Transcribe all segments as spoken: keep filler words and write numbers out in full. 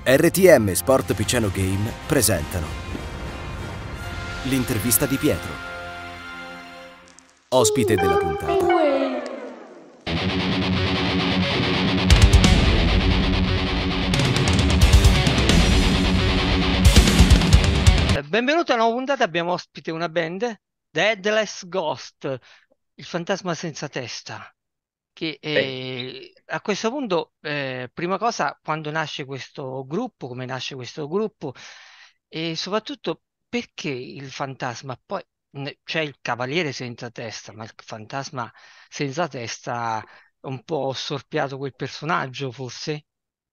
R T M Sport Piceno Game presentano l'intervista di Pietro. Ospite della puntata. Benvenuti a una nuova puntata, abbiamo ospite una band, The Headless Ghost, il fantasma senza testa, che Sì. eh, a questo punto, eh, prima cosa, quando nasce questo gruppo, come nasce questo gruppo, e soprattutto perché il fantasma, poi ne- c'è il cavaliere senza testa, ma il fantasma senza testa è un po' storpiato quel personaggio, forse?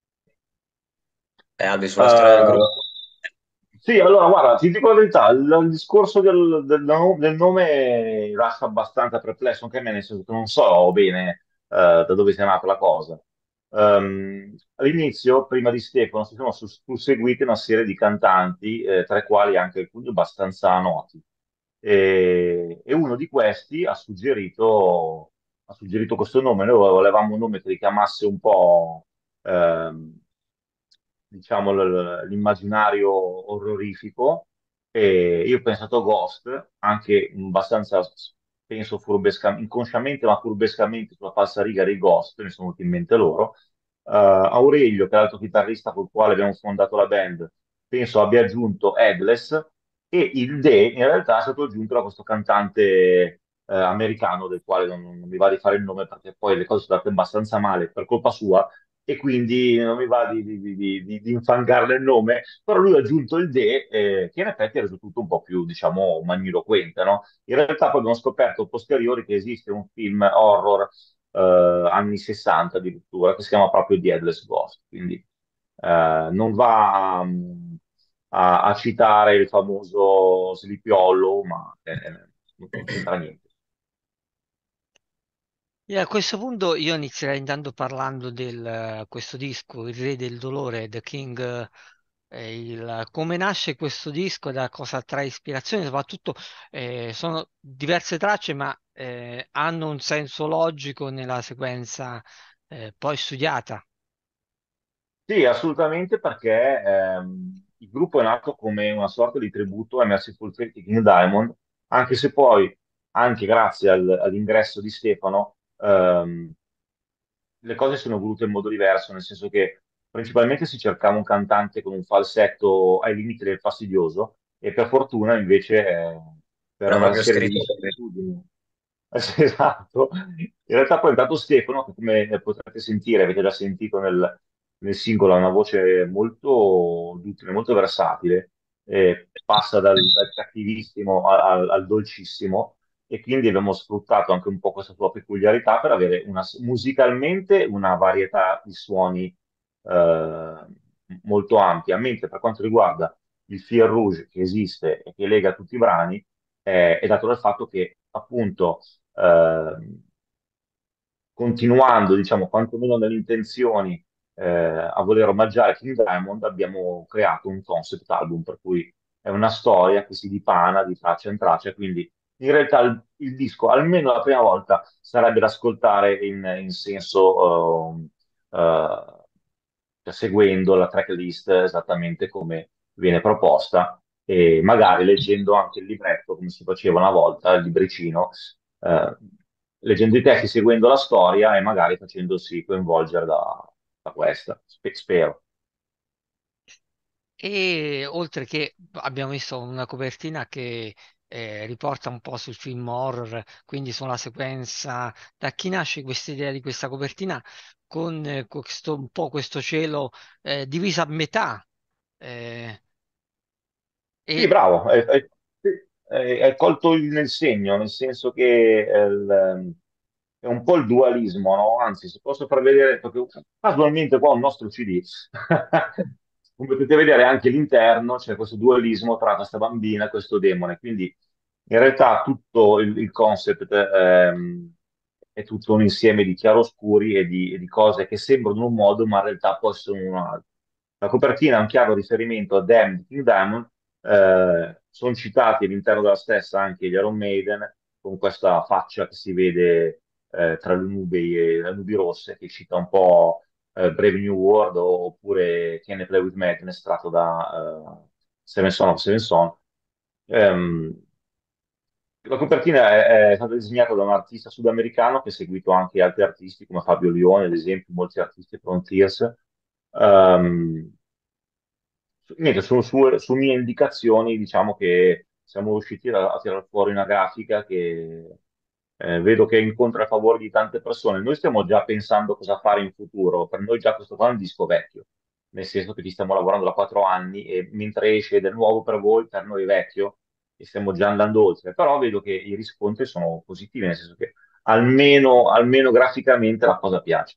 E Albi sulla storia del gruppo. Eh, sì, allora guarda, ti dico la verità, il, il discorso del, del no- del nome lascia abbastanza perplesso anche a me, nel senso che non so bene eh, da dove sia nata la cosa. Ehm, all'inizio, prima di Stefano, si sono sus- susseguite una serie di cantanti, eh, tra i quali anche alcuni abbastanza noti. E, e uno di questi ha suggerito, ha suggerito questo nome. Noi volevamo un nome che richiamasse un po' ehm, diciamo, l- l'immaginario orrorifico. E io ho pensato a Ghost, anche abbastanza, penso, furbesca, inconsciamente, ma furbescamente sulla falsariga dei Ghost, mi sono venuti in mente loro. Eh, Aurelio, che è l'altro chitarrista con il quale abbiamo fondato la band, penso abbia aggiunto Headless, e il De in realtà è stato aggiunto da questo cantante eh, americano, del quale non, non mi va di fare il nome perché poi le cose sono andate abbastanza male per colpa sua, e quindi non mi va di, di, di, di, di infangarle il nome, però lui ha aggiunto il De, eh, che in effetti ha reso tutto un po' più, diciamo, magniloquente, no? In realtà poi abbiamo scoperto a posteriori che esiste un film horror eh, anni sessanta addirittura, che si chiama proprio The Headless Ghost, quindi eh, non va a, a- a citare il famoso Sleepy Hollow, ma eh, non c'entra niente. E a questo punto io inizierei intanto parlando di questo disco, Il Re del Dolore, The King, eh, il- come nasce questo disco, da cosa trae ispirazione, soprattutto eh, sono diverse tracce ma eh, hanno un senso logico nella sequenza eh, poi studiata. Sì, assolutamente, perché ehm, il gruppo è nato come una sorta di tributo a Merciful Fate di King Diamond, anche se poi, anche grazie al- all'ingresso di Stefano, ehm, le cose sono volute in modo diverso, nel senso che principalmente si cercava un cantante con un falsetto ai limiti del fastidioso, e per fortuna invece, eh, per Era una proprio serie di scritto per me. vicissitudini. Sì, esatto. In realtà poi è entrato Stefano, che come potrete sentire, avete già sentito nel, nel singolo, ha una voce molto duttile, molto versatile, eh, passa dal, dal cattivissimo al, al- al dolcissimo, e quindi abbiamo sfruttato anche un po' questa sua peculiarità per avere una- musicalmente una varietà di suoni eh, molto ampia, mentre per quanto riguarda il fil rouge che esiste e che lega tutti i brani, eh, è dato dal fatto che appunto eh, continuando, diciamo, quantomeno nelle intenzioni eh, a voler omaggiare King Diamond, abbiamo creato un concept album, per cui è una storia che si dipana di traccia in traccia, quindi in realtà il, il disco, almeno la prima volta, sarebbe da ascoltare in, in senso, ehm, eh, cioè seguendo la tracklist esattamente come viene proposta, e magari leggendo anche il libretto, come si faceva una volta, il libricino, eh, leggendo i testi, seguendo la storia e magari facendosi coinvolgere da, da questa, Spe- spero. E oltre che abbiamo visto una copertina che eh, riporta un po' sul film horror, quindi sulla sequenza, da chi nasce questa idea di questa copertina con eh, questo, un po' questo cielo eh, diviso a metà. eh, Sì, e bravo, hai, hai- sì, hai- hai colto il- nel segno, nel senso che è, il- è un po' il dualismo, no? Anzi, se posso far vedere, perché casualmente qua ho un nostro C D, come potete vedere anche all'interno c'è questo dualismo tra questa bambina e questo demone, quindi in realtà tutto il, il concept ehm, è tutto un insieme di chiaroscuri e di, e di cose che sembrano un modo, ma in realtà poi sono un altro. La copertina è un chiaro riferimento a Damned King Diamond. Eh, sono citati all'interno della stessa anche gli Iron Maiden, con questa faccia che si vede eh, tra le nubi e le nubi rosse, che cita un po' eh, Brave New World oppure Can I Play With Madness tratto da eh, Seven Son of Seven Son. Ehm, la copertina è, è stata disegnata da un artista sudamericano che ha seguito anche altri artisti come Fabio Lione, ad esempio, molti artisti Frontiers. Ehm, Niente, su, su- su mie indicazioni, diciamo che siamo riusciti a, a tirare fuori una grafica che eh, vedo che incontra il favore di tante persone. Noi stiamo già pensando cosa fare in futuro. Per noi già questo qua è un disco vecchio, nel senso che ci stiamo lavorando da quattro anni e mentre esce del nuovo per voi, per noi è vecchio e stiamo già andando oltre. Però vedo che i riscontri sono positivi, nel senso che almeno, almeno graficamente la cosa piace.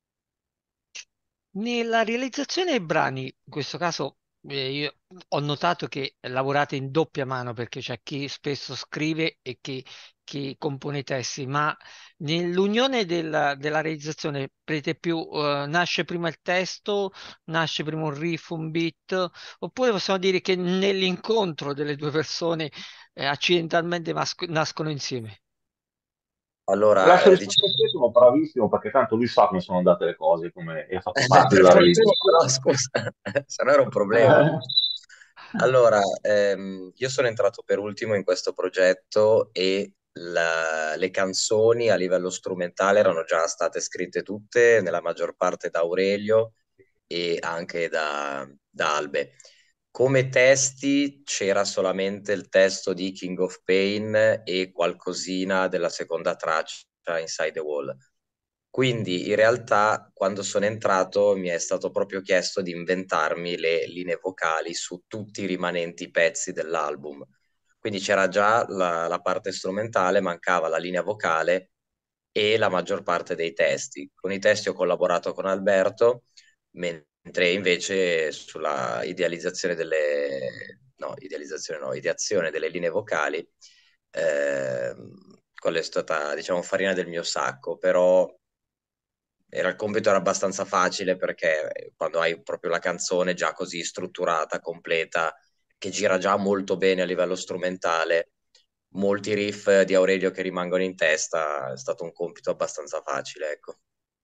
Nella realizzazione dei brani, in questo caso eh, io ho notato che lavorate in doppia mano perché c'è chi spesso scrive e chi, chi compone i testi, ma nell'unione della, della realizzazione prete più, eh, nasce prima il testo, nasce prima un riff, un beat, oppure possiamo dire che nell'incontro delle due persone eh, accidentalmente masco- nascono insieme. Ti Eh, lascio Allora, eh, rispondere a te, sono bravissimo perché tanto lui sa come sono andate le cose come, e ha fatto parte per della fortuna però, realizzazione. scusa, se no era un problema. Eh, Allora, ehm, io sono entrato per ultimo in questo progetto e la- le canzoni a livello strumentale erano già state scritte tutte, nella maggior parte da Aurelio e anche da, da Albe. Come testi c'era solamente il testo di King of Pain e qualcosina della seconda traccia, Inside the Wall. Quindi in realtà quando sono entrato mi è stato proprio chiesto di inventarmi le linee vocali su tutti i rimanenti pezzi dell'album. Quindi c'era già la, la parte strumentale, mancava la linea vocale e la maggior parte dei testi. Con i testi ho collaborato con Alberto, mentre invece sulla idealizzazione delle... no, idealizzazione no, ideazione delle linee vocali, ehm, quella è stata, diciamo, farina del mio sacco, però era, il compito era abbastanza facile perché quando hai proprio la canzone già così strutturata, completa, che gira già molto bene a livello strumentale, molti riff di Aurelio che rimangono in testa, è stato un compito abbastanza facile, ecco.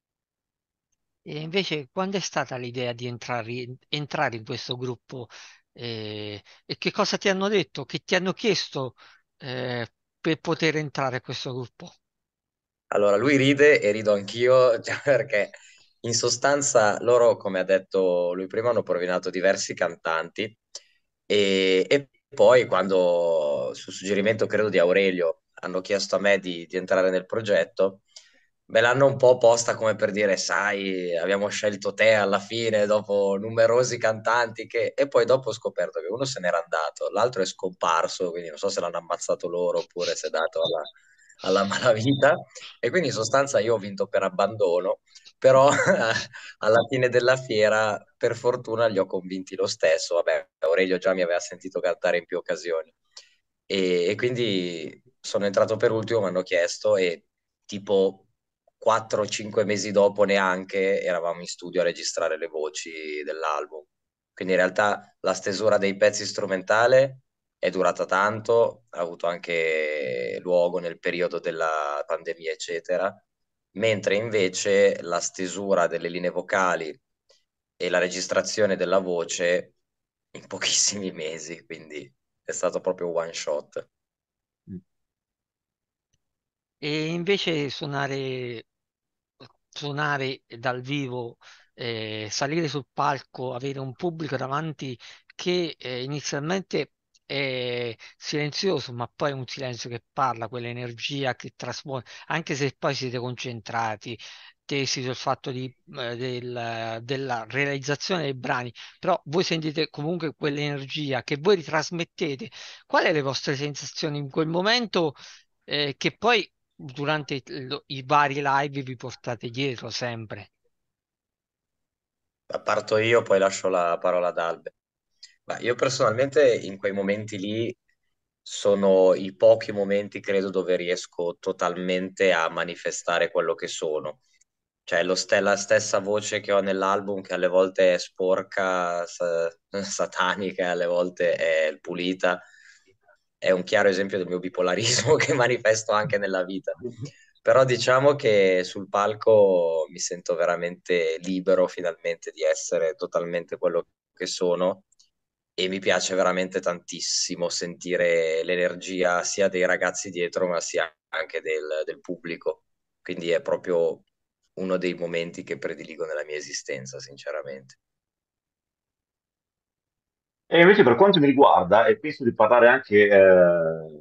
E invece, quando è stata l'idea di entrare, entrare in questo gruppo? Eh, e che cosa ti hanno detto? Che ti hanno chiesto eh, per poter entrare a questo gruppo? Allora, lui ride e rido anch'io, cioè, perché in sostanza loro, come ha detto lui prima, hanno provinato diversi cantanti e, e poi quando, su suggerimento credo di Aurelio, hanno chiesto a me di, di entrare nel progetto, me l'hanno un po' posta come per dire, sai, abbiamo scelto te alla fine dopo numerosi cantanti che... E poi dopo ho scoperto che uno se n'era andato, l'altro è scomparso, quindi non so se l'hanno ammazzato loro oppure se è dato alla alla malavita e quindi in sostanza io ho vinto per abbandono, però alla fine della fiera per fortuna li ho convinti lo stesso, vabbè, Aurelio già mi aveva sentito cantare in più occasioni e, e quindi sono entrato per ultimo, mi hanno chiesto e tipo quattro o cinque mesi dopo neanche eravamo in studio a registrare le voci dell'album. Quindi in realtà la stesura dei pezzi strumentale è durata tanto, ha avuto anche luogo nel periodo della pandemia, eccetera, mentre invece la stesura delle linee vocali e la registrazione della voce in pochissimi mesi, quindi è stato proprio one shot. E invece suonare, suonare dal vivo, eh, salire sul palco, avere un pubblico davanti che eh, inizialmente è silenzioso, ma poi è un silenzio che parla, quell'energia che trasmette, anche se poi siete concentrati, tesi sul fatto di, eh, del- della realizzazione dei brani, però voi sentite comunque quell'energia che voi ritrasmettete. Qual è le vostre sensazioni in quel momento? Eh, che poi durante il- i vari live vi portate dietro sempre. Parto io, poi lascio la parola ad Albe. Ma io personalmente in quei momenti lì sono i pochi momenti, credo, dove riesco totalmente a manifestare quello che sono. Cioè, lo ste- la stessa voce che ho nell'album, che alle volte è sporca, sa- satanica, e alle volte è pulita, è un chiaro esempio del mio bipolarismo che manifesto anche nella vita. Però diciamo che sul palco mi sento veramente libero finalmente di essere totalmente quello che sono e mi piace veramente tantissimo sentire l'energia sia dei ragazzi dietro, ma sia anche del, del pubblico. Quindi è proprio uno dei momenti che prediligo nella mia esistenza, sinceramente. E invece per quanto mi riguarda, e penso di parlare anche eh,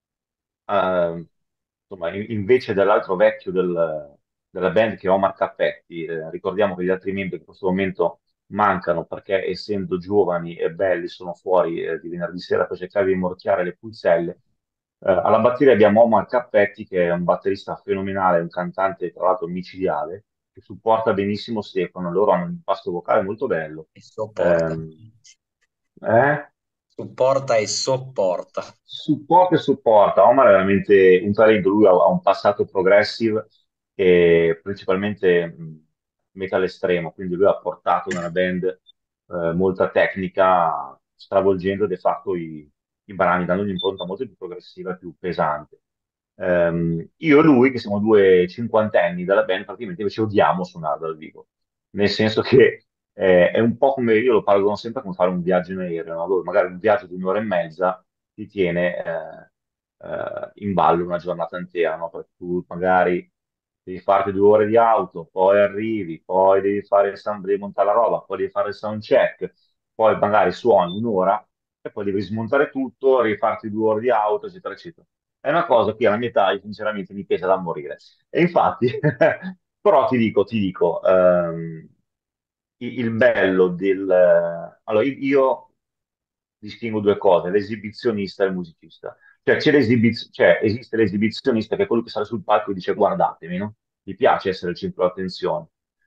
eh, insomma, in- invece dell'altro vecchio del- della band che è Omar Cappetti, eh, ricordiamo che gli altri membri in questo momento mancano perché essendo giovani e belli sono fuori eh, di venerdì sera per cercare di rimorchiare le pulzelle. Eh, alla batteria abbiamo Omar Cappetti che è un batterista fenomenale, un cantante tra l'altro micidiale, che supporta benissimo Stefano, loro hanno un impasto vocale molto bello. E sopporta. Ehm, eh? Supporta e sopporta. Supporta e supporta. Omar è veramente un talento, lui ha, ha un passato progressive e principalmente mh, metal estremo, quindi lui ha portato nella band eh, molta tecnica, stravolgendo de facto i, i brani, dando un'impronta molto più progressiva e più pesante. Ehm, io e lui, che siamo due cinquantenni della band, praticamente ci odiamo suonare dal vivo, nel senso che eh, è un po' come io lo paragono sempre come fare un viaggio in aereo, no? Dove magari un viaggio di un'ora e mezza ti tiene eh, eh, in ballo una giornata intera, no? Perché tu magari devi farti due ore di auto, poi arrivi, poi devi fare il sound, devi montare la roba, poi devi fare il sound check, poi magari suoni un'ora e poi devi smontare tutto, rifarti due ore di auto, eccetera, eccetera. È una cosa che alla mia età, sinceramente, mi pesa da morire. E infatti, però ti dico, ti dico, ehm, il il bello del... Allora, io io distingo due cose, l'esibizionista e il musicista. Cioè, c'è l'esibiz- cioè, esiste l'esibizionista che è quello che sale sul palco e dice guardatemi, no? Gli piace essere il centro d'attenzione.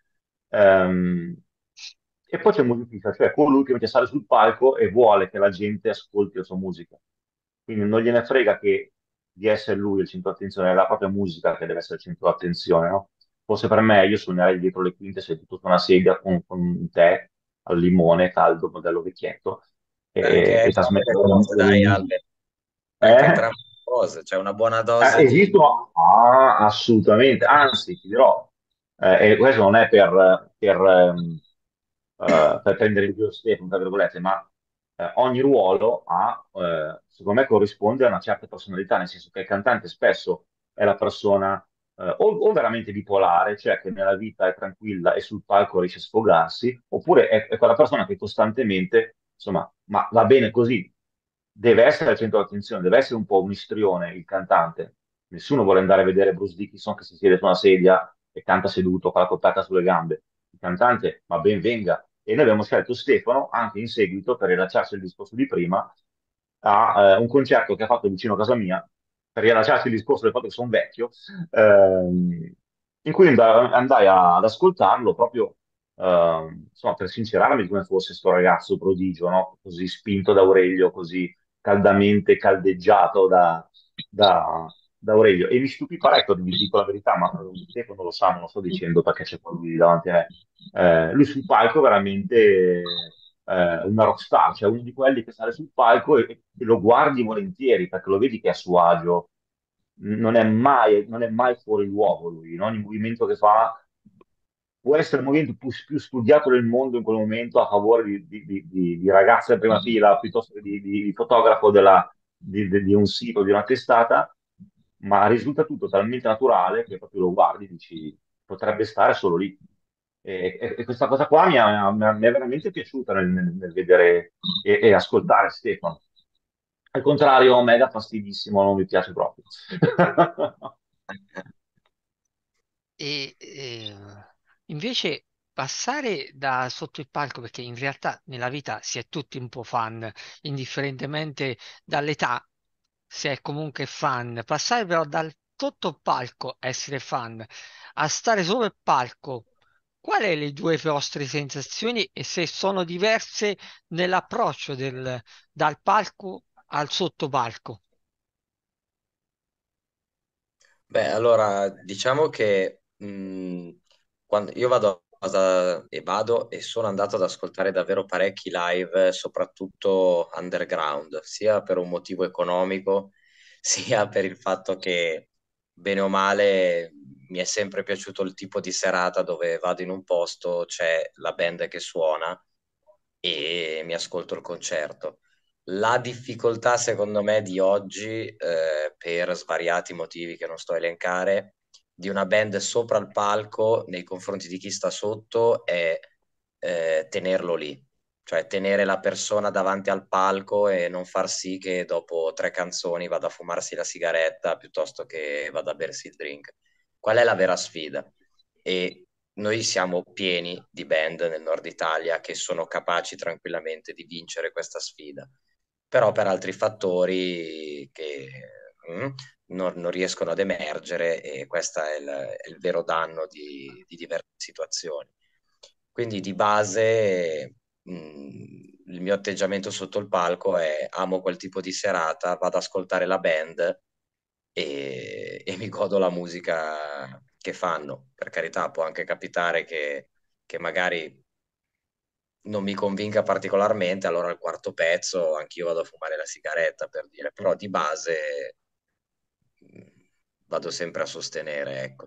Ehm, e poi c'è il musicista, cioè colui che invece sale sul palco e vuole che la gente ascolti la sua musica. Quindi non gliene frega che di essere lui il centro d'attenzione, è la propria musica che deve essere il centro d'attenzione, no? Forse per me io suonerei dietro le quinte seduto su una sedia con, con un tè al limone caldo, modello vecchietto, Anche e, e entrambe le trasmettere la, cose, la mia dai, musica. Albe. Anche Eh? entrambe le cose, c'è una buona Eh, dose di... esistono? Ah, assolutamente, anzi, ti dirò, eh, e questo non è per, per, ehm, eh, per prendere il giro Stefano, tra virgolette, ma eh, ogni ruolo ha, eh, secondo me, corrisponde a una certa personalità, nel senso che il cantante spesso è la persona eh, o, o veramente bipolare, cioè che nella vita è tranquilla e sul palco riesce a sfogarsi, oppure è, è quella persona che costantemente, insomma, ma va bene così, deve essere al centro dell'attenzione, deve essere un po' un istrione il cantante. Nessuno vuole andare a vedere Bruce Dickinson che si siede su una sedia e canta seduto con la coperta sulle gambe. Il cantante, ma ben venga. E noi abbiamo scelto Stefano anche in seguito per rilasciarsi il discorso di prima a eh, un concerto che ha fatto vicino a casa mia, per rilasciarsi il discorso del fatto che sono vecchio, ehm, in cui and- andai a- ad ascoltarlo proprio ehm, insomma, per sincerarmi di come fosse sto ragazzo prodigio, no? Così spinto da Aurelio, così caldamente caldeggiato da, da- da Aurelio. E mi stupì parecchio, vi dico la verità, ma eh, Stefano lo sa, non lo sto dicendo perché c'è poi lui davanti a me. Eh, lui sul palco è veramente eh, una rockstar, cioè uno di quelli che sale sul palco e, e lo guardi volentieri perché lo vedi che è a suo agio, non è mai, non è mai fuori luogo lui, in ogni movimento che fa può essere il movimento più, più studiato del mondo in quel momento a favore di, di, di, di- di ragazze in prima fila piuttosto che di, di- di fotografo della- di, di- di un sito, di una testata, ma risulta tutto talmente naturale che proprio lo guardi e dici potrebbe stare solo lì. E, e- e questa cosa qua mi, ha- mi ha- mi è veramente piaciuta nel, nel- nel vedere e, e ascoltare Stefano. Al contrario, a me dà fastidissimo, non mi piace proprio. E eh, invece passare da sotto il palco, perché in realtà nella vita si è tutti un po' fan, indifferentemente dall'età, si è comunque fan. Passare però dal sotto il palco, essere fan, a stare sopra il palco, quali sono le due vostre sensazioni e se sono diverse nell'approccio del, dal palco al sottopalco? Beh, allora, diciamo che mh, quando io vado a- e vado e sono andato ad ascoltare davvero parecchi live, soprattutto underground, sia per un motivo economico, sia per il fatto che bene o male mi è sempre piaciuto il tipo di serata dove vado in un posto, c'è la band che suona e mi ascolto il concerto. La difficoltà, secondo me, di oggi, eh, per svariati motivi che non sto a elencare, di una band sopra il palco nei confronti di chi sta sotto è eh, tenerlo lì, cioè tenere la persona davanti al palco e non far sì che dopo tre canzoni vada a fumarsi la sigaretta piuttosto che vada a bersi il drink. Qual è la vera sfida? E noi siamo pieni di band nel nord Italia che sono capaci tranquillamente di vincere questa sfida, però per altri fattori che mm, non, non riescono ad emergere e questo è il, è il vero danno di, di diverse situazioni. Quindi di base mh, il mio atteggiamento sotto il palco è amo quel tipo di serata, vado ad ascoltare la band e, e mi godo la musica che fanno. Per carità, può anche capitare che, che magari non mi convinca particolarmente, allora al quarto pezzo anch'io vado a fumare la sigaretta per dire, però di base mh, vado sempre a sostenere, ecco.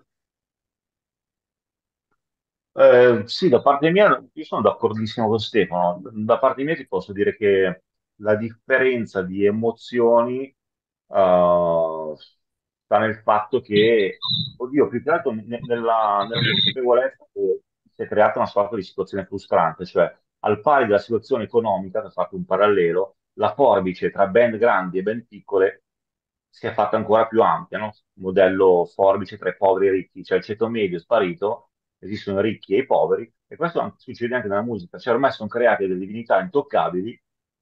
Eh, sì, da parte mia, io sono d'accordissimo con Stefano. Da parte mia ti posso dire che la differenza di emozioni, eh, sta nel fatto che, oddio, più che altro ne- nella, nella consapevolezza che si è creata una sorta di situazione frustrante, cioè al pari della situazione economica, per fare un parallelo, la forbice tra band grandi e band piccole si è fatta ancora più ampia, no? Modello forbice tra i poveri e i ricchi, cioè il ceto medio è sparito, esistono i ricchi e i poveri, e questo anche- succede anche nella musica, cioè ormai sono create delle divinità intoccabili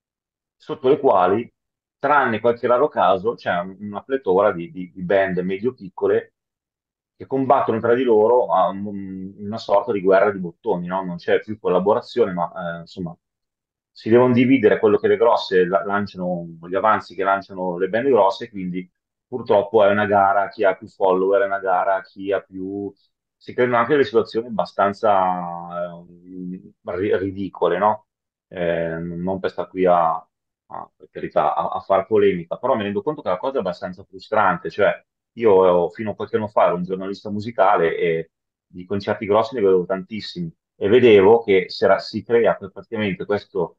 sotto le quali, tranne qualche raro caso, c'è un- una pletora di, di- di band medio-piccole che combattono tra di loro a un- una sorta di guerra di bottoni, no? Non c'è più collaborazione, ma eh, insomma si devono dividere quello che le grosse la- lanciano, gli avanzi che lanciano le band grosse, quindi purtroppo è una gara a chi ha più follower, è una gara a chi ha più... Si creano anche delle situazioni abbastanza eh, ri- ridicole, no? Eh, non per stare qui a, a- per carità, a, a far polemica, però mi rendo conto che la cosa è abbastanza frustrante, cioè io eh, fino a qualche anno fa ero un giornalista musicale e di concerti grossi ne vedevo tantissimi e vedevo che si, era- si crea praticamente questo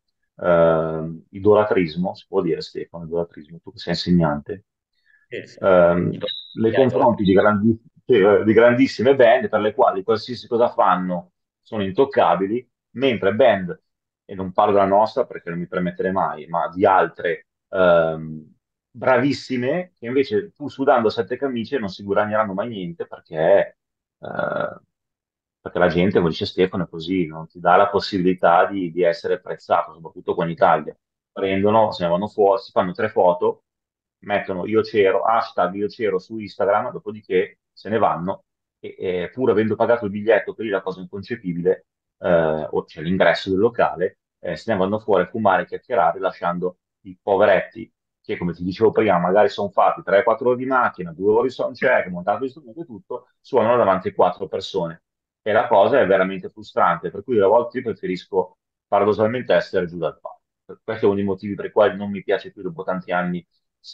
eh, idolatrismo, si può dire Stefano, idolatrismo, tu che sei insegnante, Sì, sì. ehm, nei Idolatria, confronti idolatria. di, grandi- eh, di grandissime band per le quali qualsiasi cosa fanno sono intoccabili, mentre band, e non parlo della nostra perché non mi permetterei mai, ma di altre ehm, bravissime, che invece pur sudando sette camicie non si guadagneranno mai niente perché, eh, perché la gente, come dice Stefano, è così, non ti dà la possibilità di, di essere apprezzato, soprattutto qua in Italia. Prendono, se ne vanno fuori, si fanno tre foto, mettono io c'ero, hashtag io c'ero su Instagram, dopodiché se ne vanno e, e pur avendo pagato il biglietto, per lì la cosa inconcepibile, eh, o c'è l'ingresso del locale, eh, se ne vanno fuori a fumare e chiacchierare, lasciando i poveretti che, come ti dicevo prima, magari sono fatti tre quattro ore di macchina, due ore di soundcheck, montato gli strumenti e tutto, suonano davanti a quattro persone. E la cosa è veramente frustrante, per cui a volte io preferisco paradossalmente essere giù dal palco. Questo è uno dei motivi per i quali non mi piace più dopo tanti anni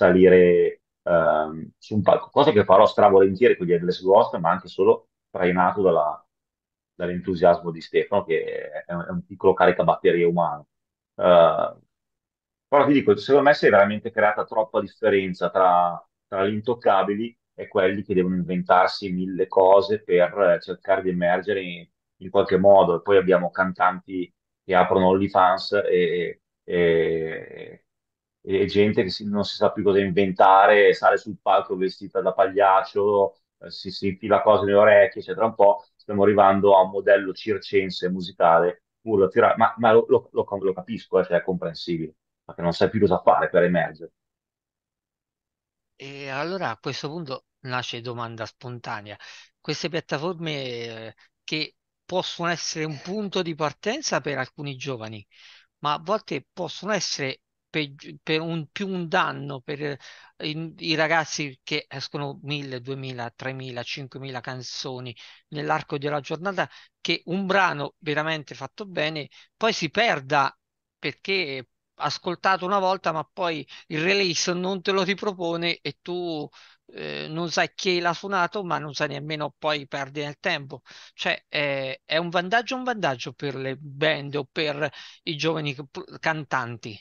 salire ehm, su un palco, cosa che farò stravolentieri con gli Headless Ghost, ma anche solo trainato dalla- dall'entusiasmo di Stefano, che è un, è un piccolo caricabatterie umano. Eh, Però ti dico, secondo me si è veramente creata troppa differenza tra, tra gli intoccabili e quelli che devono inventarsi mille cose per eh, cercare di emergere in, in qualche modo. E poi abbiamo cantanti che aprono OnlyFans e, e- e gente che si- non si sa più cosa inventare, sale sul palco vestita da pagliaccio, eh, si, si infila cose nelle orecchie, eccetera. Un po' stiamo arrivando a un modello circense musicale, pur da tirare- ma, ma lo, lo- lo- lo capisco, eh, cioè è comprensibile perché non sai più cosa fare per emergere. E allora a questo punto nasce domanda spontanea. Queste piattaforme eh, che possono essere un punto di partenza per alcuni giovani, ma a volte possono essere peggi- per un, più un danno per eh, i, i ragazzi che escono mille, duemila, tremila, cinquemila canzoni nell'arco della giornata, che un brano veramente fatto bene poi si perda perché ascoltato una volta, ma poi il release non te lo ripropone e tu eh, non sai chi l'ha suonato, ma non sai nemmeno poi perdi nel tempo. Cioè, eh, è un vantaggio o un vantaggio per le band o per i giovani c- cantanti?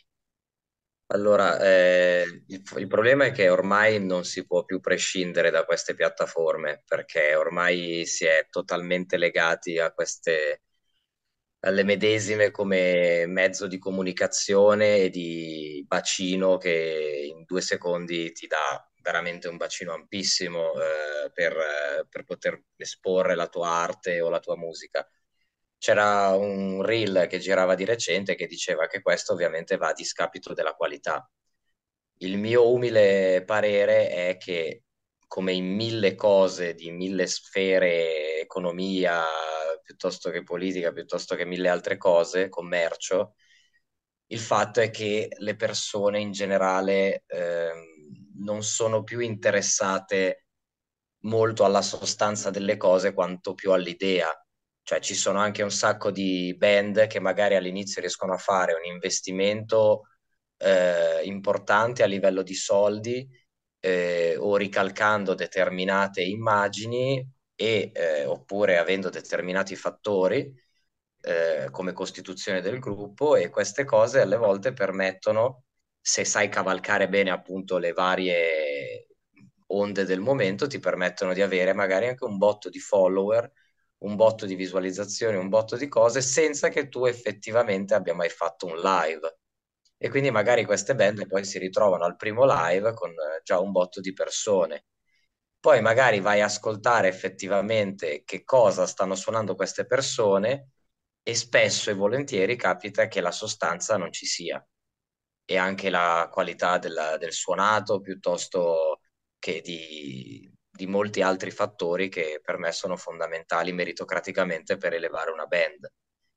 Allora, eh, il, il problema è che ormai non si può più prescindere da queste piattaforme, perché ormai si è totalmente legati a queste, alle medesime come mezzo di comunicazione e di bacino che in due secondi ti dà veramente un bacino ampissimo, eh, per, eh, per poter esporre la tua arte o la tua musica. C'era un reel che girava di recente che diceva che questo ovviamente va a discapito della qualità. Il mio umile parere è che, come in mille cose, di mille sfere, economia, piuttosto che politica, piuttosto che mille altre cose, commercio, il fatto è che le persone in generale ehm, non sono più interessate molto alla sostanza delle cose quanto più all'idea. Cioè ci sono anche un sacco di band che magari all'inizio riescono a fare un investimento eh, importante a livello di soldi, eh, o ricalcando determinate immagini e, eh, oppure avendo determinati fattori eh, come costituzione del gruppo, e queste cose alle volte permettono, se sai cavalcare bene appunto le varie onde del momento, ti permettono di avere magari anche un botto di follower, un botto di visualizzazioni, un botto di cose senza che tu effettivamente abbia mai fatto un live. E quindi magari queste band poi si ritrovano al primo live con eh, già un botto di persone. Poi magari vai a ascoltare effettivamente che cosa stanno suonando queste persone e spesso e volentieri capita che la sostanza non ci sia e anche la qualità della- del suonato piuttosto che di, di molti altri fattori che per me sono fondamentali meritocraticamente per elevare una band.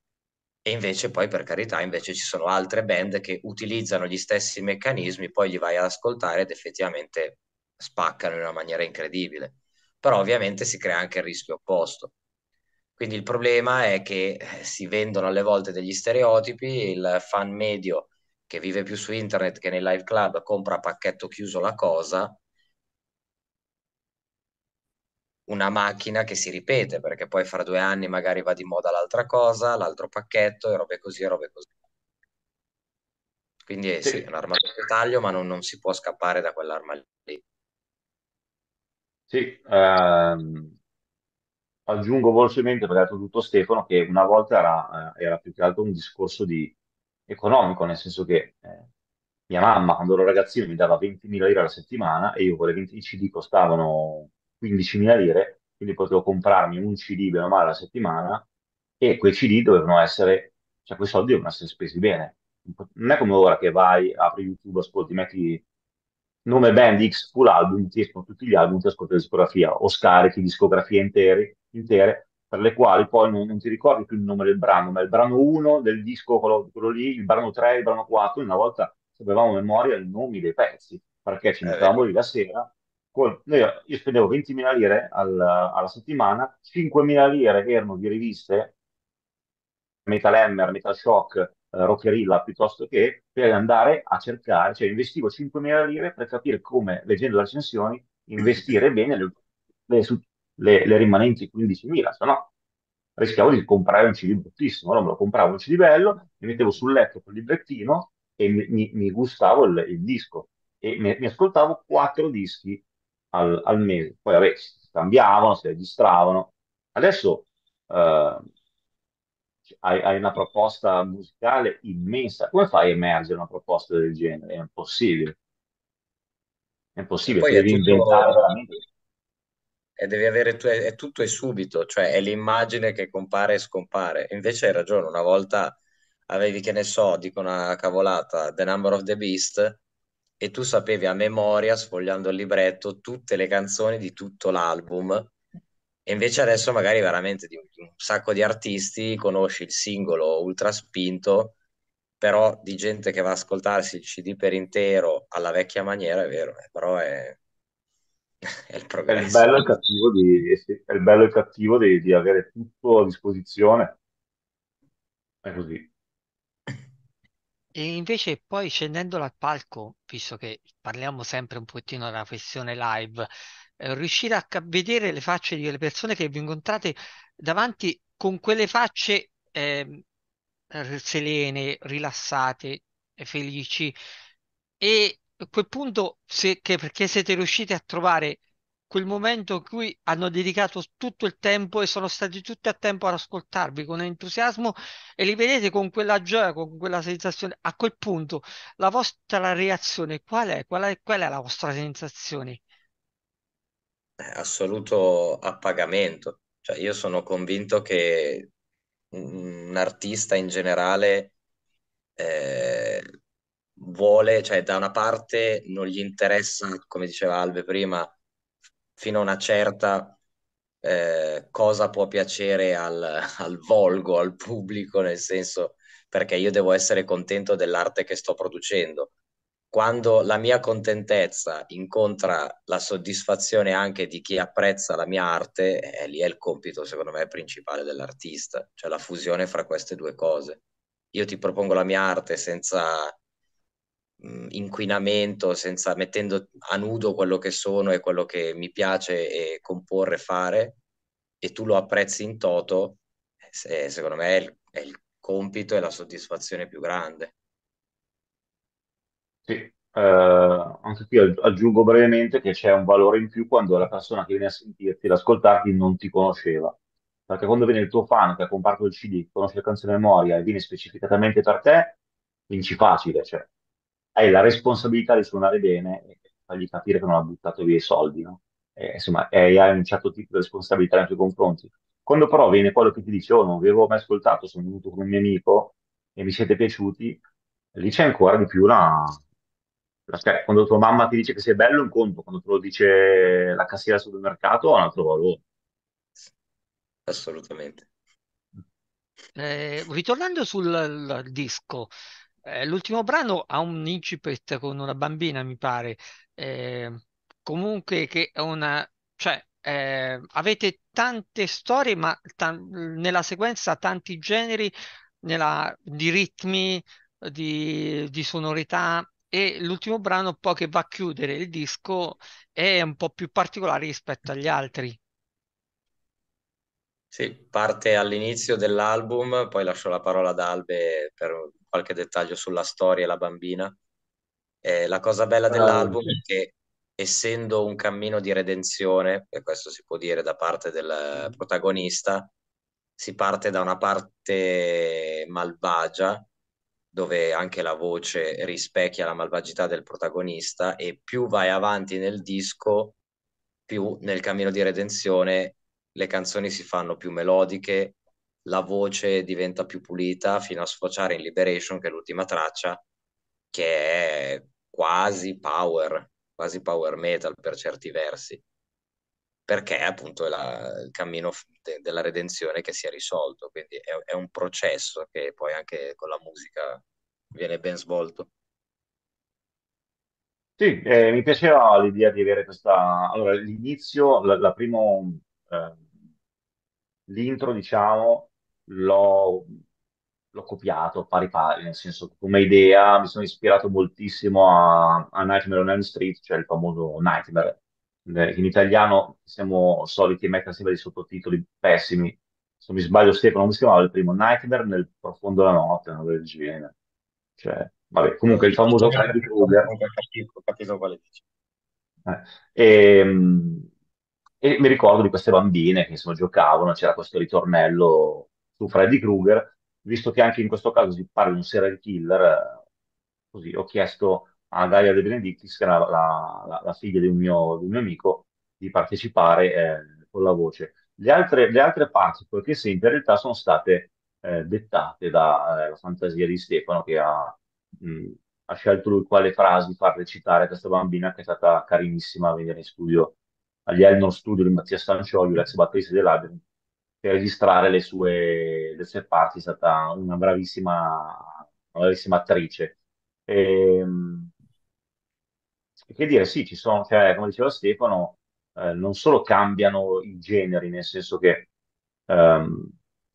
E invece poi, per carità, invece ci sono altre band che utilizzano gli stessi meccanismi, poi li vai ad ascoltare ed effettivamente spaccano in una maniera incredibile. Però ovviamente si crea anche il rischio opposto. Quindi il problema è che eh, si vendono alle volte degli stereotipi, il fan medio che vive più su internet che nei live club compra a pacchetto chiuso la cosa, una macchina che si ripete, perché poi fra due anni magari va di moda l'altra cosa, l'altro pacchetto e robe così e robe così. Quindi eh, sì, è Sì, un'arma a taglio, ma non, non si può scappare da quell'arma lì. sì, ehm, aggiungo velocemente, perché ha detto tutto Stefano, che una volta era, eh, era più che altro un discorso di economico, nel senso che eh, mia mamma, quando ero ragazzino, mi dava ventimila lire alla settimana e io quelle venti C D costavano quindicimila lire, quindi potevo comprarmi un C D bene o male alla settimana e quei C D dovevano essere, cioè quei soldi dovevano essere spesi bene. Non è come ora che vai, apri YouTube, ascolti, metti nome band X full album, ti escono tutti gli album, ti ascolti la discografia o scarichi discografie intere, intere per le quali poi non, non ti ricordi più il nome del brano, ma il brano uno del disco, quello, quello lì, il brano tre, il brano quattro, una volta sapevamo a memoria i nomi dei pezzi, perché ci È mettevamo vero. lì la sera. Con- noi- io spendevo ventimila lire al- alla settimana, cinquemila lire erano di riviste Metal Hammer, Metal Shock, eh, Rockerilla, piuttosto che per andare a cercare, cioè investivo cinquemila lire per capire come, leggendo le recensioni, investire bene le, le- su- le- le rimanenti quindicimila, se no rischiavo di comprare un C D bruttissimo. Allora me lo compravo un C D bello, mi mettevo sul letto col librettino e mi, mi- mi gustavo il, il disco e mi, mi ascoltavo quattro dischi al, al mese. Poi vabbè, si scambiavano, si registravano. Adesso eh, hai, hai una proposta musicale immensa. Come fai a emergere una proposta del genere? È impossibile, è E impossibile, ti poi è devi inventare tutto, veramente. e devi avere tu- è tutto e subito, cioè è l'immagine che compare e scompare. Invece hai ragione, una volta avevi, che ne so, dico una cavolata, The Number of the Beast, e tu sapevi a memoria, sfogliando il libretto, tutte le canzoni di tutto l'album. E invece adesso magari veramente di un, di un sacco di artisti conosci il singolo ultra spinto, però di gente che va a ascoltarsi il C D per intero alla vecchia maniera, è vero, eh, però è, è il È il progresso. bello e il cattivo di, eh sì, è il bello e il cattivo di, di avere tutto a disposizione. È così. E invece poi scendendo dal palco, visto che parliamo sempre un pochettino della questione live, eh, riuscire a ca- vedere le facce di quelle persone che vi incontrate davanti con quelle facce ehm, eh, serene, rilassate, e felici, e a quel punto, se, che, perché siete riusciti a trovare quel momento in cui hanno dedicato tutto il tempo e sono stati tutti a tempo ad ascoltarvi con entusiasmo e li vedete con quella gioia, con quella sensazione, a quel punto la vostra reazione qual è? Qual è, qual è la vostra sensazione? Eh, assoluto appagamento. Cioè, io sono convinto che un artista in generale eh, vuole, cioè da una parte non gli interessa, come diceva Albe prima, fino a una certa eh, cosa può piacere al, al volgo, al pubblico, nel senso perché io devo essere contento dell'arte che sto producendo. Quando la mia contentezza incontra la soddisfazione anche di chi apprezza la mia arte, eh, lì è il compito, secondo me, principale dell'artista, cioè la fusione fra queste due cose. Io ti propongo la mia arte senza mh, inquinamento, senza mettendo a nudo quello che sono e quello che mi piace e comporre e fare, e tu lo apprezzi in toto, eh, se- secondo me è il, è il compito e la soddisfazione più grande. Sì, eh, anche qui aggi- aggiungo brevemente che c'è un valore in più quando la persona che viene a sentirti, ad ascoltarti, non ti conosceva. Perché quando viene il tuo fan che ha comprato il C D, conosce le canzoni a memoria e viene specificatamente per te, vinci facile, cioè hai la responsabilità di suonare bene e fargli capire che non ha buttato via i soldi, no? E, insomma, e hai un certo tipo di responsabilità nei tuoi confronti. Quando però viene quello che ti dice, oh, non vi avevo mai ascoltato, sono venuto con un mio amico e mi siete piaciuti, lì c'è ancora di più una... Perché quando tua mamma ti dice che sei bello è un conto, quando te lo dice la cassiera al supermercato ha un altro valore. Assolutamente. Eh, ritornando sul l- disco, eh, l'ultimo brano ha un incipit con una bambina, mi pare. Eh, comunque che è una, cioè, eh, avete tante storie, ma tan- nella sequenza tanti generi, nella- di ritmi, di, di sonorità. E l'ultimo brano, poi che va a chiudere il disco, è un po' più particolare rispetto agli altri. Sì, parte all'inizio dell'album, poi lascio la parola ad Albe per qualche dettaglio sulla storia e la bambina. Eh, la cosa bella Eh, dell'album è che, essendo un cammino di redenzione, e questo si può dire da parte del protagonista, si parte da una parte malvagia, dove anche la voce rispecchia la malvagità del protagonista, e più vai avanti nel disco, più nel cammino di redenzione le canzoni si fanno più melodiche, la voce diventa più pulita fino a sfociare in Liberation, che è l'ultima traccia, che è quasi power, quasi power metal per certi versi, perché appunto è la- il cammino f- de- della redenzione che si è risolto, quindi è, è un processo che poi anche con la musica viene ben svolto. sì, eh, mi piaceva l'idea di avere questa... Allora, l'inizio, la, la primo, eh, l'intro, diciamo, l'ho l'ho copiato pari pari, nel senso che come idea mi sono ispirato moltissimo a, a Nightmare on Elm Street, cioè il famoso Nightmare. Eh, In italiano siamo soliti mettere sempre dei sottotitoli pessimi. Se non mi sbaglio, Stefano, come si chiamava il primo? Nightmare nel profondo della notte, una cosa del genere. Cioè, vabbè, comunque il Il famoso titolo, Freddy Krueger. ho capito, ho capito quale dici. Eh, E, mh, e mi ricordo di queste bambine che insomma giocavano, c'era questo ritornello su Freddy Krueger, visto che anche in questo caso si parla di un serial killer, eh, così ho chiesto a Gaia De Benedictis, che era la, la- la figlia di un mio, di un mio amico, di partecipare eh, con la voce. Le altre, le altre parti, poiché senti, in realtà sono state eh, dettate dalla fantasia di Stefano, che ha mh, ha scelto lui quale frasi far recitare a questa bambina che è stata carinissima a venire in studio agli Elnon Studio di Mattia Stancioli, l'ex batterista dell'Album, per registrare le sue, le sue parti. È stata una bravissima, una bravissima attrice. Ehm, E, che dire, sì, ci sono, cioè, come diceva Stefano, eh, non solo cambiano i generi, nel senso che ehm,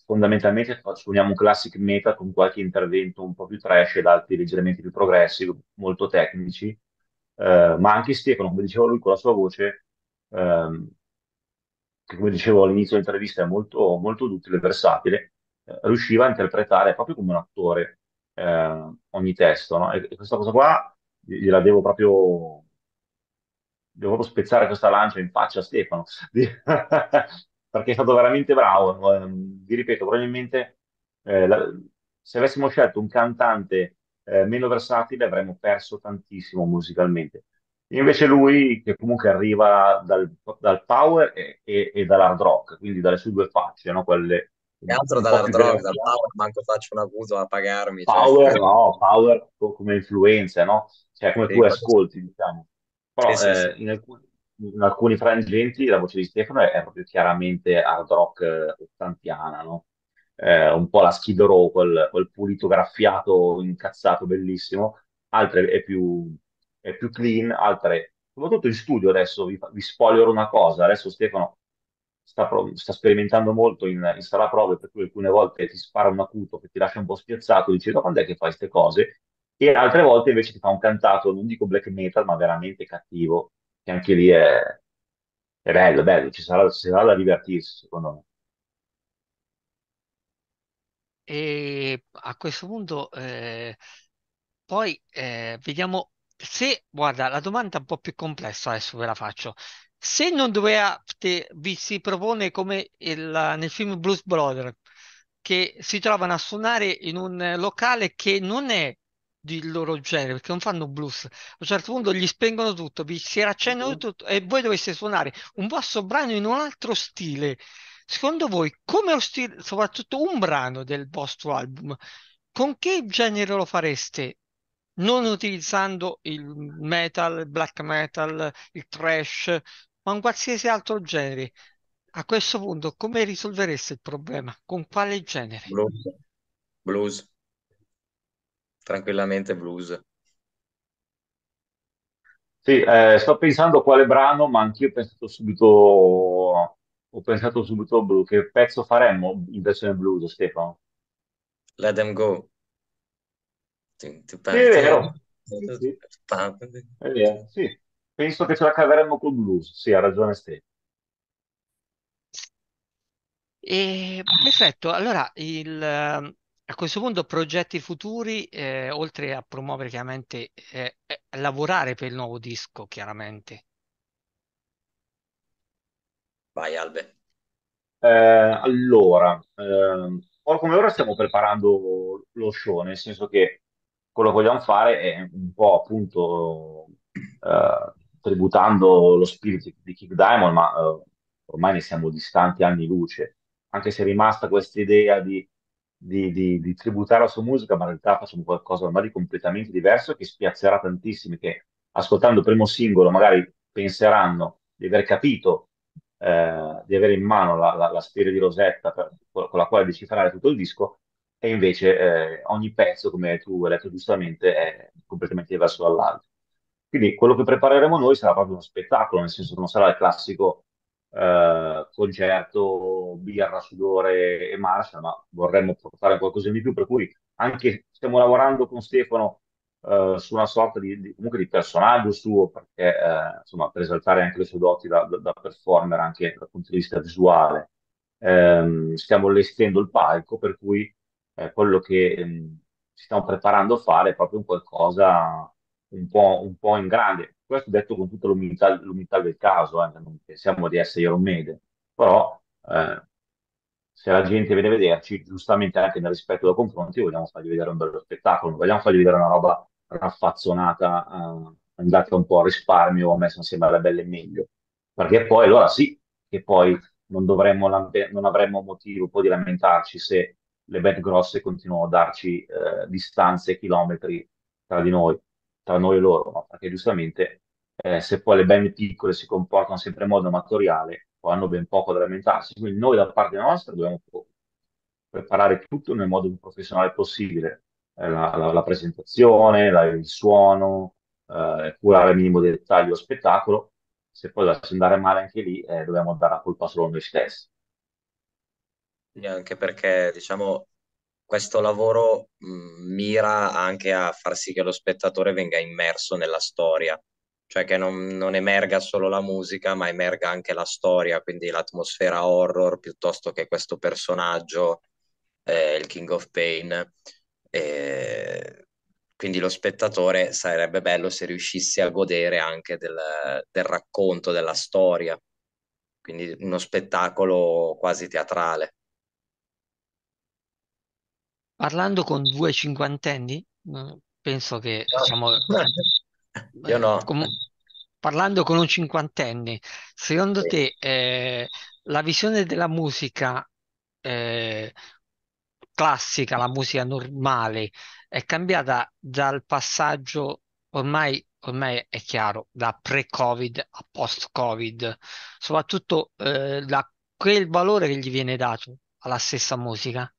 fondamentalmente fa- suoniamo un classic metal con qualche intervento un po' più trash ed altri leggermente più progressi, molto tecnici. Eh, ma anche Stefano, come diceva lui con la sua voce, ehm, che come dicevo all'inizio dell'intervista è molto, molto duttile e versatile, eh, riusciva a interpretare proprio come un attore eh, ogni testo, no? E, e questa cosa qua gliela devo proprio devo proprio spezzare questa lancia in faccia a Stefano, di- perché è stato veramente bravo. Ehm, Vi ripeto, probabilmente eh, la- se avessimo scelto un cantante eh, meno versatile avremmo perso tantissimo musicalmente. Invece lui, che comunque arriva dal, dal power e, e- e dall'hard rock, quindi dalle sue due facce, no? Quelle E un, altro un po' dall'hard più rock, dal gresse. power, manco faccio un acuto a pagarmi, cioè. Power, no, power co- come influenze, no? Cioè come Sì, tu quello sì. ascolti, diciamo. Sì, Però sì, sì. eh, in alcuni, in alcuni frangenti la voce di Stefano è, è proprio chiaramente hard rock eh, ottantiana, no? Eh, un po' la Skid Row, quel, quel pulito graffiato, incazzato, bellissimo. Altre è più, è più clean, altre, soprattutto in studio adesso, vi, vi spoilerò una cosa, adesso Stefano sta, pro- sta sperimentando molto in, in sala prove, per cui alcune volte ti spara un acuto che ti lascia un po' spiazzato, dici, ma quando è che fai queste cose? E altre volte invece ti fa un cantato, non dico black metal, ma veramente cattivo, che anche lì è, è bello, è bello, ci sarà, ci sarà da divertirsi, secondo me. E a questo punto, eh, poi eh, vediamo se, guarda, la domanda è un po' più complessa, adesso ve la faccio. Se non dovete, vi si propone come il- nel film Blues Brother, che si trovano a suonare in un eh, locale che non è di loro genere, perché non fanno blues. A un certo punto gli spengono tutto, vi si riaccendono Mhm. tutto e voi doveste suonare un vostro brano in un altro stile. Secondo voi, come lo stile, soprattutto un brano del vostro album, con che genere lo fareste? Non utilizzando il metal, il black metal, il thrash, ma un qualsiasi altro genere. A questo punto, come risolvereste il problema? Con quale genere? Blues, blues, tranquillamente blues. Sì, eh, sto pensando quale brano, ma anch'io ho pensato subito, ho pensato subito blu. Che pezzo faremmo in versione blues, Stefano? Let them go. Sì, è vero. Sì, sì, è vero. Sì, penso che ce la caveremmo col blues. Sì, ha ragione Stefano. E, perfetto, allora il, ehm, a questo punto progetti futuri, eh, oltre a promuovere chiaramente, eh, eh, lavorare per il nuovo disco, chiaramente. Vai, Albe. Eh, allora, ehm, ora come ora stiamo preparando lo show, nel senso che quello che vogliamo fare è un po' appunto eh, tributando lo spirito di Kick Diamond, ma eh, ormai ne siamo distanti anni luce, anche se è rimasta questa idea di, di- di- di tributare la sua musica, ma in realtà facciamo qualcosa ormai di completamente diverso che spiazzerà tantissimi che ascoltando il primo singolo magari penseranno di aver capito eh, di avere in mano la, la, la sfera di Rosetta per- con la quale decifrare tutto il disco, e invece eh, ogni pezzo, come tu hai detto giustamente, è completamente diverso dall'altro. Quindi quello che prepareremo noi sarà proprio uno spettacolo, nel senso che non sarà il classico eh, concerto, birra, sudore e marcia, ma vorremmo portare qualcosa di più, per cui anche stiamo lavorando con Stefano eh, su una sorta di, di- comunque di personaggio suo, perché eh, insomma, per esaltare anche le sue doti da, da- da performer, anche dal punto di vista visuale. Ehm, stiamo allestendo il palco, per cui eh, quello che ehm, ci stiamo preparando a fare è proprio un qualcosa un po', un po' in grande. Questo detto con tutta l'umiltà l'umiltà del caso, eh, non pensiamo di essere Iron Maiden, però eh, se la gente viene a vederci, giustamente anche nel rispetto dei confronti, vogliamo fargli vedere un bello spettacolo, non vogliamo fargli vedere una roba raffazzonata, eh, andata un po' a risparmio, messa insieme alla belle e meglio. Perché poi, allora sì, che poi non dovremmo, lampe- non avremmo motivo poi di lamentarci se le band grosse continuano a darci eh, distanze e chilometri tra di noi, tra noi e loro, no? Perché giustamente eh, se poi le band piccole si comportano sempre in modo amatoriale, poi hanno ben poco da lamentarsi. Quindi noi da parte nostra dobbiamo preparare tutto nel modo più professionale possibile. Eh, la, la- la presentazione, la- il suono, eh, curare il minimo dettaglio lo spettacolo. Se poi dovesse andare male anche lì, eh, dobbiamo dare la colpa solo a noi stessi. Sì, anche perché, diciamo, questo lavoro mh, mira anche a far sì che lo spettatore venga immerso nella storia, cioè che non, non emerga solo la musica, ma emerga anche la storia, quindi l'atmosfera horror piuttosto che questo personaggio, eh, il King of Pain. E quindi lo spettatore sarebbe bello se riuscisse a godere anche del, del racconto, della storia, quindi uno spettacolo quasi teatrale. Parlando con due cinquantenni, eh, penso che, diciamo, Io eh, no. com- parlando con un cinquantenne, secondo Sì. te eh, la visione della musica eh, classica, la musica normale, è cambiata dal passaggio, ormai, ormai è chiaro, da pre-Covid a post-Covid, soprattutto eh, da quel valore che gli viene dato alla stessa musica,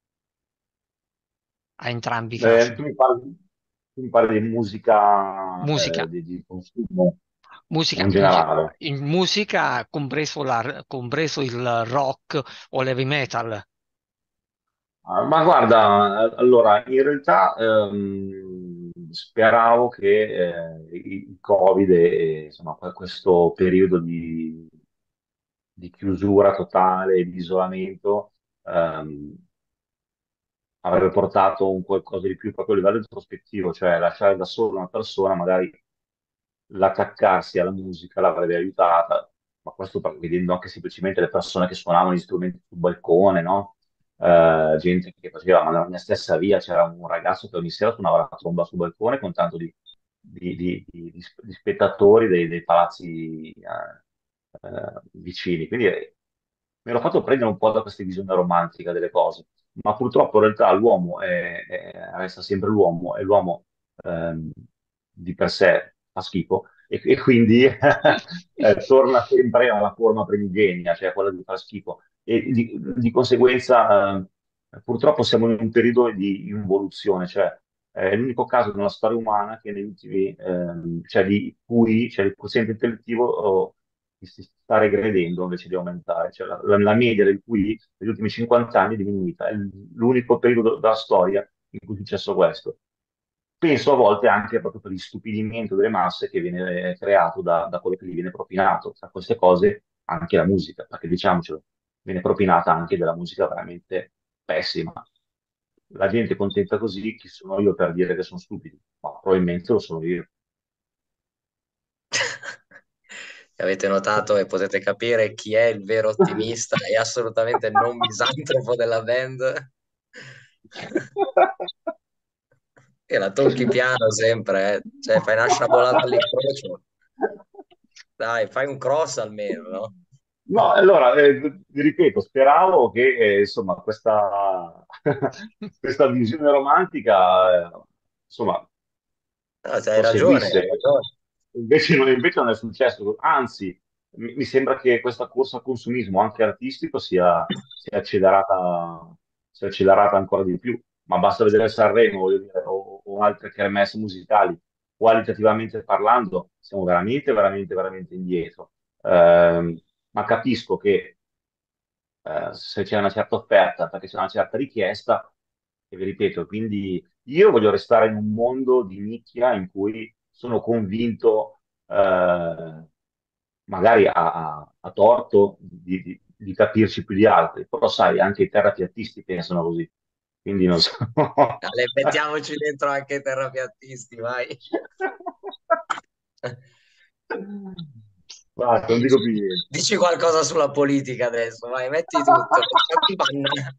a entrambi i Eh, casi. tu mi parli, tu mi parli di musica, eh, Musica, di, di consumo o musica, in musica, generale? in musica compreso, la- compreso il rock o l'heavy metal. Ah, ma guarda, allora, in realtà ehm, speravo che eh, il Covid e insomma, que- questo periodo di, di chiusura totale, di isolamento, ehm, avrebbe portato un qualcosa di più proprio a livello introspettivo, cioè lasciare da sola una persona, magari l'attaccarsi alla musica l'avrebbe aiutata, ma questo per- vedendo anche semplicemente le persone che suonavano gli strumenti sul balcone, no? Eh, gente che faceva, ma nella mia stessa via c'era un ragazzo che ogni sera suonava la tromba sul balcone con tanto di, di- di- di- di sp- di spettatori dei, dei palazzi eh, eh, vicini. Quindi eh, mi ero fatto prendere un po' da questa visione romantica delle cose, ma purtroppo in realtà l'uomo è- è- resta sempre l'uomo e l'uomo ehm, di per sé fa schifo e, e quindi eh, torna sempre alla forma primigenia, cioè quella di far schifo. E di, di conseguenza eh, purtroppo siamo in un periodo di involuzione, cioè è l'unico caso nella storia umana che negli ultimi, ehm, cioè di cui cioè, il quoziente intellettivo oh, si sta regredendo invece di aumentare, cioè la, la- la media del Q I negli ultimi cinquanta anni è diminuita, è l'unico periodo della storia in cui è successo questo. Penso a volte anche proprio per l'istupidimento delle masse che viene creato da, da quello che gli viene propinato. Tra queste cose anche la musica, perché diciamocelo, viene propinata anche della musica veramente pessima. La gente è contenta così, chi sono io per dire che sono stupidi? Ma probabilmente lo sono io. Avete notato e potete capire chi è il vero ottimista e assolutamente non misantropo della band. E la tocchi piano sempre, eh. Cioè fai una sciabolata all'incrocio. Dai, fai un cross almeno, no? No, allora, eh, vi ripeto, speravo che eh, insomma, questa, questa visione romantica eh, insomma, No, hai ragione, proseguisse. hai ragione. Invece non, invece non è successo, anzi, mi, mi sembra che questa corsa al consumismo, anche artistico, sia, sia accelerata, sia accelerata ancora di più. Ma basta vedere Sanremo, voglio dire, o, o altre kermesse musicali, qualitativamente parlando, siamo veramente, veramente, veramente indietro. Ehm, ma capisco che eh, se c'è una certa offerta, perché c'è una certa richiesta, e vi ripeto, quindi io voglio restare in un mondo di nicchia in cui sono convinto, eh, magari a, a- a torto, di, di- di capirci più di altri, però sai, anche i terrapiattisti pensano così, quindi non so. Dai, mettiamoci dentro anche i terrapiattisti, vai. Basta, non dico Dici, più niente. dici qualcosa sulla politica adesso, vai, metti tutto. Facciamo banna.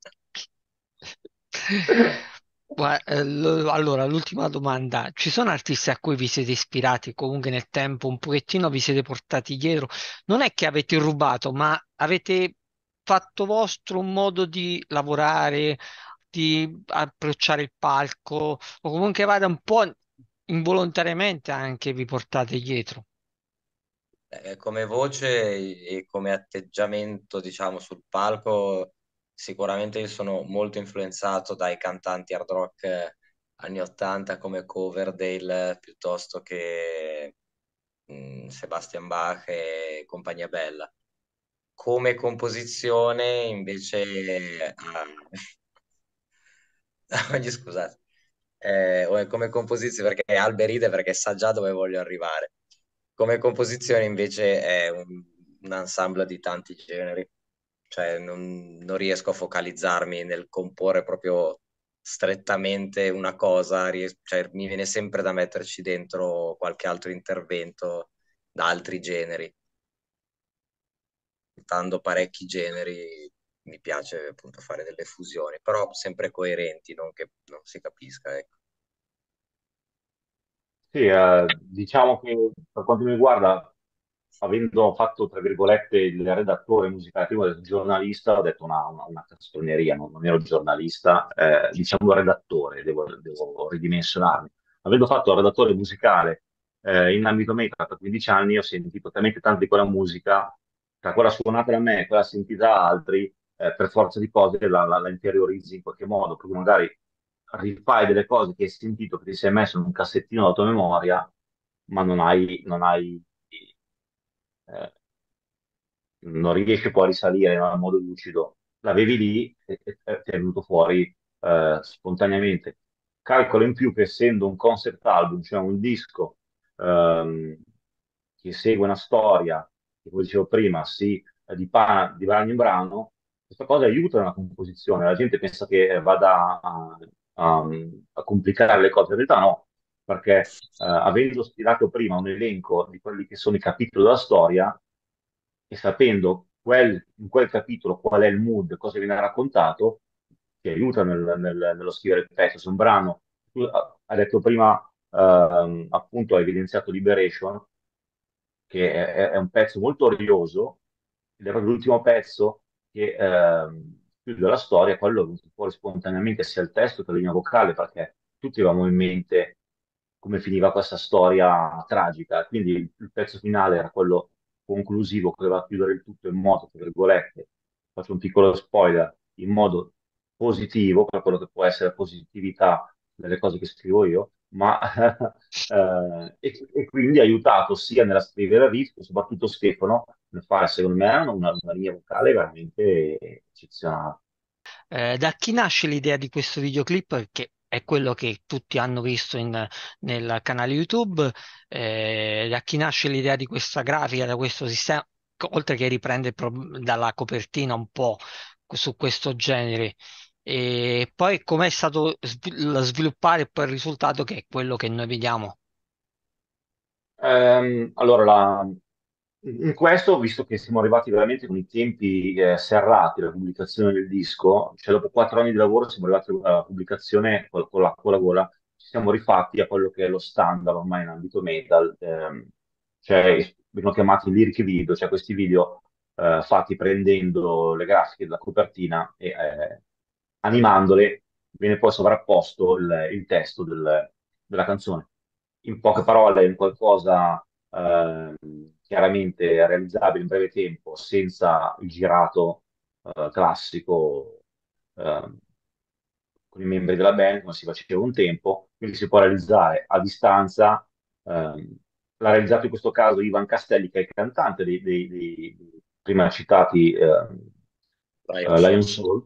Gua- eh, lo- Allora, l'ultima domanda. Ci sono artisti a cui vi siete ispirati, comunque nel tempo un pochettino vi siete portati dietro? Non è che avete rubato, ma avete fatto vostro un modo di lavorare, di approcciare il palco, o comunque vada un po' involontariamente anche vi portate dietro. Eh, come voce e come atteggiamento, diciamo, sul palco, sicuramente io sono molto influenzato dai cantanti hard rock eh, anni ottanta come Coverdale piuttosto che mh, Sebastian Bach e compagnia bella. come composizione invece, eh, ogni- scusate, eh, o- come composizione perché Albe ride perché sa già dove voglio arrivare. Come composizione invece è un, un ensemble di tanti generi, cioè non, non riesco a focalizzarmi nel comporre proprio strettamente una cosa, ries- cioè, mi viene sempre da metterci dentro qualche altro intervento da altri generi. Ascoltando parecchi generi mi piace appunto fare delle fusioni, però sempre coerenti, non che non si capisca, ecco. Sì, eh, diciamo che per quanto mi riguarda, avendo fatto, tra virgolette, il redattore musicale, prima del giornalista, ho detto una, una, una castroneria, non, non ero giornalista, eh, diciamo redattore, devo, devo ridimensionarmi. Avendo fatto il redattore musicale eh, in ambito metal per quindici anni, ho sentito talmente tanto di quella musica, tra quella suonata da me e quella sentita da altri, eh, per forza di cose la, la, la interiorizzi in qualche modo, perché magari rifai delle cose che hai sentito, che ti sei messo in un cassettino della tua memoria, ma non hai, non hai eh, non riesci poi a risalire in modo lucido. L'avevi lì e, e- e ti è venuto fuori eh, spontaneamente. Calcolo in più che essendo un concept album, cioè un disco ehm, che segue una storia, che come dicevo prima, si eh, di, pa- di brano in brano, questa cosa aiuta nella composizione. La gente pensa che vada a, a- a complicare le cose, in realtà no, perché eh, avendo stilato prima un elenco di quelli che sono i capitoli della storia, e sapendo quel- in quel capitolo qual è il mood, cosa viene raccontato, ti aiuta nel- nel- nello scrivere il pezzo. Se un brano, tu ah, hai detto prima, ehm, appunto, hai evidenziato Liberation, che è, è un pezzo molto orioso, ed è proprio l'ultimo pezzo che ehm, chiude la storia, quello è venuto fuori spontaneamente sia il testo che la linea vocale, perché tutti avevamo in mente come finiva questa storia tragica. Quindi il, il pezzo finale era quello conclusivo che doveva chiudere il tutto in modo, tra virgolette, faccio un piccolo spoiler, in modo positivo, per quello che può essere positività delle cose che scrivo io, ma eh, e, e quindi ha aiutato sia nella scrivere il riff, soprattutto Stefano, nel fare, secondo me, una, una linea vocale veramente eccezionale. Eh, da chi nasce l'idea di questo videoclip, che è quello che tutti hanno visto in- nel canale YouTube, eh, da chi nasce l'idea di questa grafica, da questo sistema, co- oltre che riprende pro- dalla copertina un po' su questo genere, e poi com'è stato svi- sviluppare poi il risultato che è quello che noi vediamo. Ehm, allora, la- in questo, visto che siamo arrivati veramente con i tempi eh, serrati alla pubblicazione del disco, cioè dopo quattro anni di lavoro siamo arrivati alla pubblicazione con, con la, con la gola, ci siamo rifatti a quello che è lo standard ormai in ambito metal, ehm, cioè vengono chiamati lyric video, cioè questi video eh, fatti prendendo le grafiche della copertina e eh, animandole, viene poi sovrapposto il, il testo del- della canzone. In poche parole, è un qualcosa ehm, chiaramente realizzabile in breve tempo, senza il girato eh, classico ehm, con i membri della band, come si faceva un tempo, quindi si può realizzare a distanza. ehm, L'ha realizzato in questo caso Ivan Castelli, che è il cantante dei, dei- dei prima citati ehm, Lion eh, Soul. Lion Soul,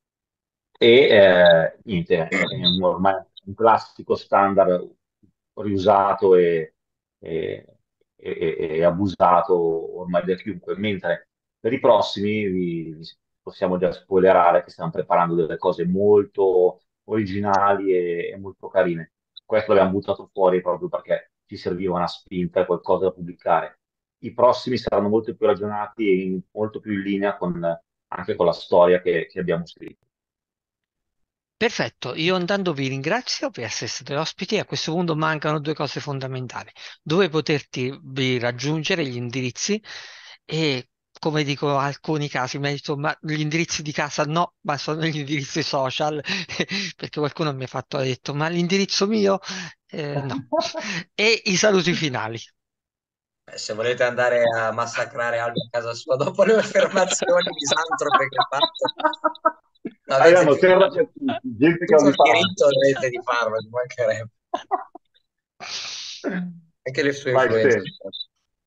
e eh, niente, è, è un- ormai un classico standard riusato e, e- e- e abusato ormai da chiunque, mentre per i prossimi vi, vi possiamo già spoilerare che stiamo preparando delle cose molto originali e, e molto carine. Questo l'abbiamo buttato fuori proprio perché ci serviva una spinta, qualcosa da pubblicare. I prossimi saranno molto più ragionati e in- molto più in linea con, anche con la storia che che abbiamo scritto. Perfetto, io intanto vi ringrazio per essere stati ospiti. A questo punto mancano due cose fondamentali: dove poterti vi raggiungere, gli indirizzi, e come dico in alcuni casi, mi ha detto, ma gli indirizzi di casa no, ma sono gli indirizzi social, perché qualcuno mi ha fatto, ha detto, ma l'indirizzo mio? Eh, no. E i saluti finali. Eh, Se volete andare a massacrare Albi a casa sua dopo le affermazioni misantrope che ha fatto, avete Abbiamo tutto, terra per tutti, gente che tutto ha il fan. diritto avete di farlo, ci mancherebbe. Anche le sue Vai, influenze. Ste.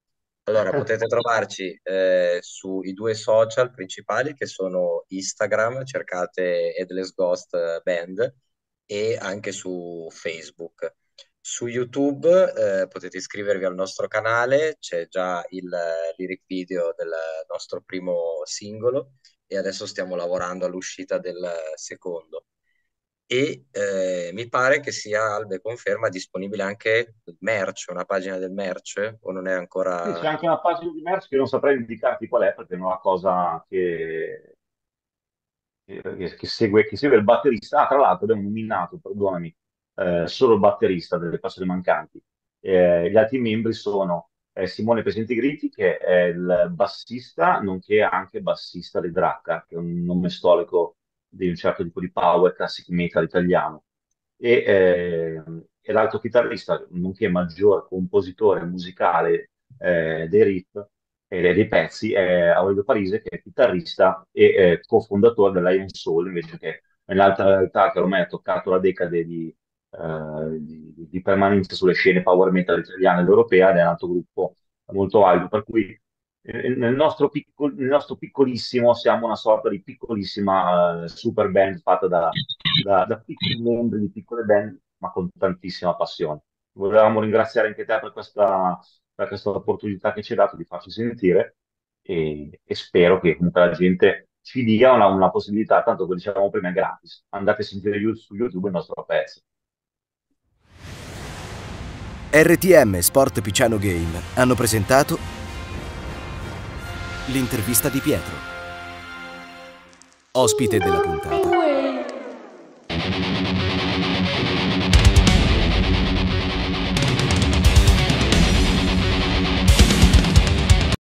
Allora, potete trovarci eh, sui due social principali che sono Instagram, cercate Headless Ghost Band, e anche su Facebook. Su YouTube eh, potete iscrivervi al nostro canale, c'è già il eh, lyric video del nostro primo singolo e adesso stiamo lavorando all'uscita del secondo. E eh, mi pare che sia, Albe conferma, disponibile anche il merch, una pagina del merch, o non è Sì, c'è ancora... anche una pagina di merch che non saprei indicarti qual è perché è una cosa che, che- che segue, che segue il batterista. Ah, tra l'altro abbiamo nominato, perdonami, eh, solo il batterista delle persone mancanti. Eh, gli altri membri sono eh, Simone Pesentigriti, che è il bassista, nonché anche bassista di Dracca, che è un nome storico di un certo tipo di power classic metal italiano. E, eh, e l'altro chitarrista, nonché maggior compositore musicale eh, dei riff e dei dei pezzi, è Aurelio Parise, che è chitarrista e eh, cofondatore dell'Iron Soul, invece che nell'altra realtà che ormai ha toccato la decade di, eh, di, di permanenza sulle scene power metal italiane ed europea, ed è un altro gruppo molto valido, per cui eh, nel nostro, piccol- nel nostro piccolissimo siamo una sorta di piccolissima eh, super band fatta da, da, da piccoli membri di piccole band, ma con tantissima passione. Volevamo ringraziare anche te per questa, per questa opportunità che ci hai dato di farci sentire e, e spero che comunque la gente ci dia una, una possibilità, tanto come dicevamo prima è gratis. Andate a sentire you- su YouTube il nostro pezzo. R T M Sport Picciano Game hanno presentato l'intervista di Pietro. Ospite della puntata.